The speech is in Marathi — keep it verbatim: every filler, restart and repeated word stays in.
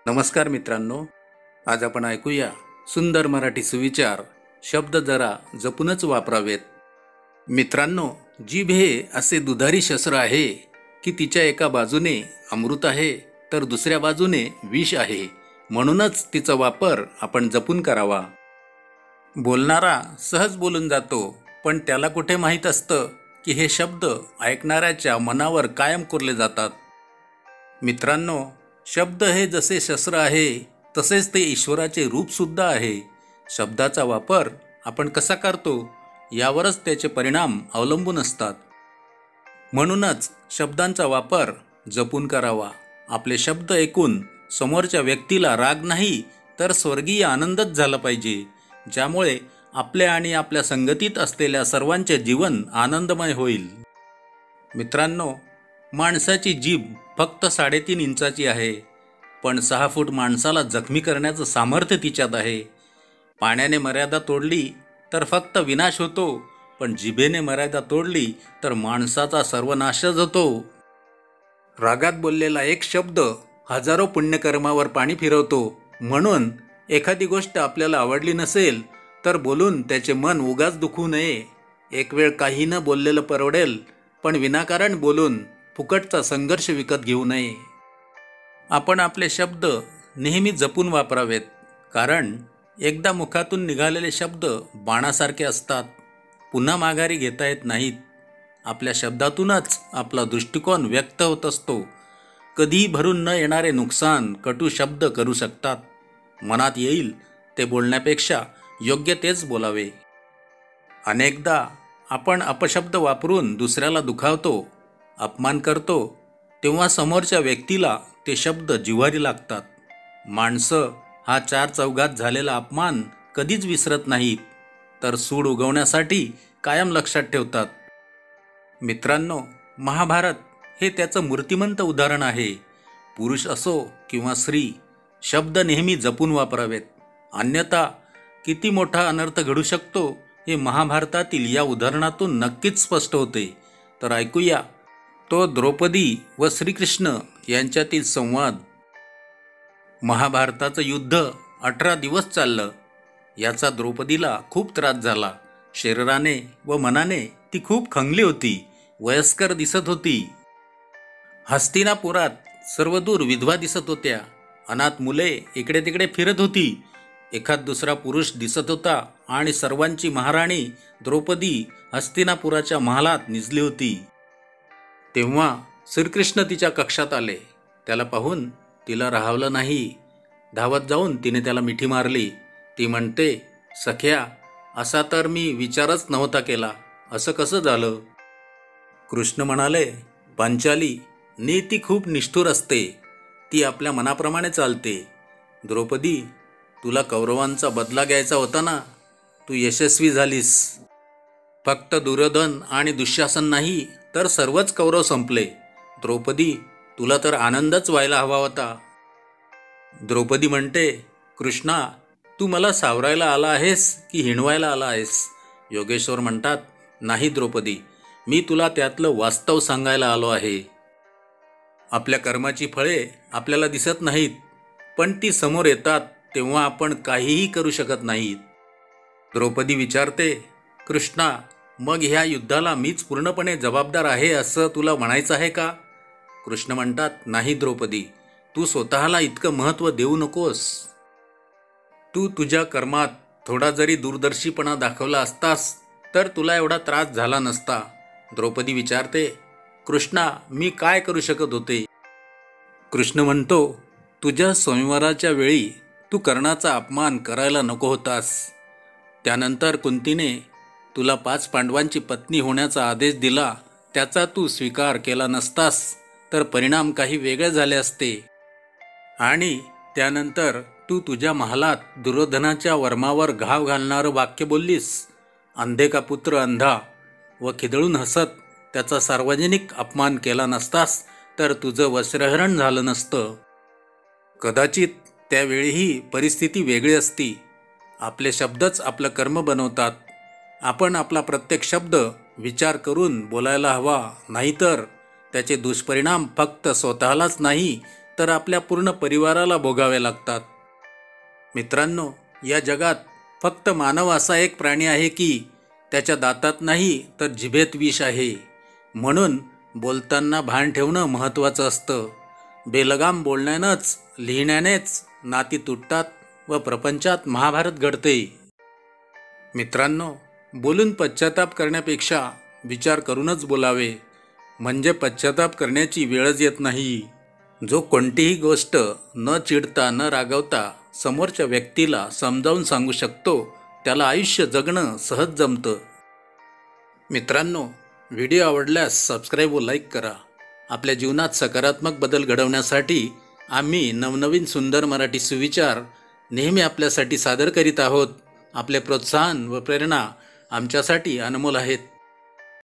नमस्कार मित्रांनो, आज आपण ऐकूया सुंदर मराठी सुविचार. शब्द जरा जपूनच वापरावेत. मित्रांनो, जीभ हे असे दुधारी शस्त्र आहे की तिच्या एका बाजूने अमृत आहे तर दुसऱ्या बाजूने विष आहे. म्हणूनच तिचा वापर आपण जपून करावा. बोलणारा सहज बोलून जातो, पण त्याला कुठे माहीत असतं की हे शब्द ऐकणाऱ्याच्या मनावर कायम कोरले जातात. मित्रांनो, शब्द हे जसे शस्त्र आहे तसेच ते ईश्वराचे रूपसुद्धा आहे. शब्दाचा वापर आपण कसा करतो यावरच त्याचे परिणाम अवलंबून असतात. म्हणूनच शब्दांचा वापर जपून करावा. आपले शब्द ऐकून समोरच्या व्यक्तीला राग नाही तर स्वर्गीय आनंदच झाला पाहिजे, ज्यामुळे आपल्या आणि आपल्या संगतीत असलेल्या सर्वांचे जीवन आनंदमय होईल. मित्रांनो, माणसाची जीभ फक्त साडेतीन इंचाची आहे, पण सहा फूट माणसाला जखमी करण्याचं सामर्थ्य तिच्यात आहे. पाण्याने मर्यादा तोडली तर फक्त विनाश होतो, पण जिभेने मर्यादा तोडली तर माणसाचा सर्वनाशच होतो. रागात बोललेला एक शब्द हजारो पुण्यकर्मावर पाणी फिरवतो. म्हणून एखादी गोष्ट आपल्याला आवडली नसेल तर बोलून त्याचे मन उगाच दुखू नये. एक वेळ काही न बोललेलं परवडेल, पण विनाकारण बोलून फुकटचा संघर्ष विकत घेऊ नये. आपण आपले शब्द नेहमी जपून वापरावेत, कारण एकदा मुखातून निघालेले शब्द बाणासारखे असतात, पुन्हा माघारी घेता येत नाहीत. आपल्या शब्दातूनच आपला दृष्टिकोन व्यक्त होत असतो. कधीही भरून न येणारे नुकसान कटू शब्द करू शकतात. मनात येईल ते बोलण्यापेक्षा योग्य तेच बोलावे. अनेकदा आपण अपशब्द वापरून दुसऱ्याला दुखावतो, अपमान करतो, तेव्हा समोरच्या व्यक्तीला ते शब्द जिव्हारी लागतात. माणसं हा चार चौघात झालेला अपमान कधीच विसरत नाहीत, तर सूड उगवण्यासाठी कायम लक्षात ठेवतात. मित्रांनो, महाभारत हे त्याचं मूर्तिमंत उदाहरण आहे. पुरुष असो किंवा स्त्री, शब्द नेहमी जपून वापरावेत, अन्यथा किती मोठा अनर्थ घडू शकतो हे महाभारतातील या उदाहरणातून नक्कीच स्पष्ट होते. तर ऐकूया तो द्रौपदी व श्रीकृष्ण यांच्यातील संवाद. महाभारताचं युद्ध अठरा दिवस चाललं. याचा द्रौपदीला खूप त्रास झाला. शरीराने व मनाने ती खूप खंगली होती, वयस्कर दिसत होती. हस्तिनापुरात सर्वदूर विधवा दिसत होत्या. अनाथ मुले इकडे तिकडे फिरत होती. एखाद दुसरा पुरुष दिसत होता आणि सर्वांची महाराणी द्रौपदी हस्तिनापुराच्या महालात निजली होती. तेव्हा श्रीकृष्ण तिच्या कक्षात आले. त्याला पाहून तिला राहावलं नाही. धावत जाऊन तिने त्याला मिठी मारली. ती म्हणते, सख्या, असा तर मी विचारच नव्हता केला. असं कसं झालं? कृष्ण म्हणाले, पांचाली, नीती खूप निष्ठुर असते. ती आपल्या मनाप्रमाणे चालते. द्रौपदी, तुला कौरवांचा बदला घ्यायचा होता ना, तू यशस्वी झालीस. फक्त दुर्योधन आणि दुःशासन नाही तर सर्वच कौरव संपले. द्रौपदी, तुला तर आनंदच व्हायला हवा होता. द्रौपदी म्हणते, कृष्णा, तू मला सावरायला आला आहेस की हिणवायला आला आहेस? योगेश्वर म्हणतात, नाही द्रौपदी, मी तुला त्यातलं वास्तव सांगायला आलो आहे. आपल्या कर्माची फळे आपल्याला दिसत नाहीत, पण ती समोर येतात तेव्हा आपण काहीही करू शकत नाहीत. द्रौपदी विचारते, कृष्णा, मग ह्या युद्धाला मीच पूर्णपणे जबाबदार आहे असं तुला म्हणायचं आहे का? कृष्ण म्हणतात, नाही द्रौपदी, तू स्वतःला इतकं महत्त्व देऊ नकोस. तू तुझ्या कर्मात थोडा जरी दूरदर्शीपणा दाखवला असतास तर तुला एवढा त्रास झाला नसता. द्रौपदी विचारते, कृष्णा, मी काय करू शकत होते? कृष्ण म्हणतो, तुझ्या स्वयंवराच्या वेळी तू कर्णाचा अपमान करायला नको होतास. त्यानंतर कुंतीने तुला पाच पांडवांची पत्नी होण्याचा आदेश दिला, त्याचा तू स्वीकार केला नसतास तर परिणाम काही वेगळे झाले असते. आणि त्यानंतर तू तुझ्या महालात दुर्योधनाच्या वर्मावर घाव घालणारं वाक्य बोललीस. अंधे का पुत्र अंधा, व खिदळून हसत त्याचा सार्वजनिक अपमान केला नसतास तर तुझं वस्त्रहरण झालं नसतं. कदाचित त्यावेळीही परिस्थिती वेगळी असती. आपले शब्दच आपलं कर्म बनवतात. आपण आपला प्रत्येक शब्द विचार करून बोलायला हवा, नाहीतर त्याचे दुष्परिणाम फक्त स्वतःलाच नाही तर आपल्या पूर्ण परिवाराला भोगावे लागतात. मित्रांनो, या जगात फक्त मानव असा एक प्राणी आहे की त्याच्या दातात नाही तर जिभेत विष आहे. म्हणून बोलताना भान ठेवणं महत्त्वाचं असतं. बेलगाम बोलण्यानंच लिहिण्यानेच नाती तुटतात व प्रपंचात महाभारत घडते. मित्रांनो, बोलून पश्चाताप करण्यापेक्षा विचार करूनच बोलावे, म्हणजे पश्चाताप करण्याची वेळच येत नाही. जो कोणतीही गोष्ट न चिडता न रागवता समोरच्या व्यक्तीला समजावून सांगू शकतो त्याला आयुष्य जगणं सहज जमतं. मित्रांनो, व्हिडिओ आवडल्यास सबस्क्राईब व लाईक करा. आपल्या जीवनात सकारात्मक बदल घडवण्यासाठी आम्ही नवनवीन सुंदर मराठी सुविचार नेहमी आपल्यासाठी सादर करीत आहोत. आपले प्रोत्साहन व प्रेरणा आमच्यासाठी अनमोल आहेत.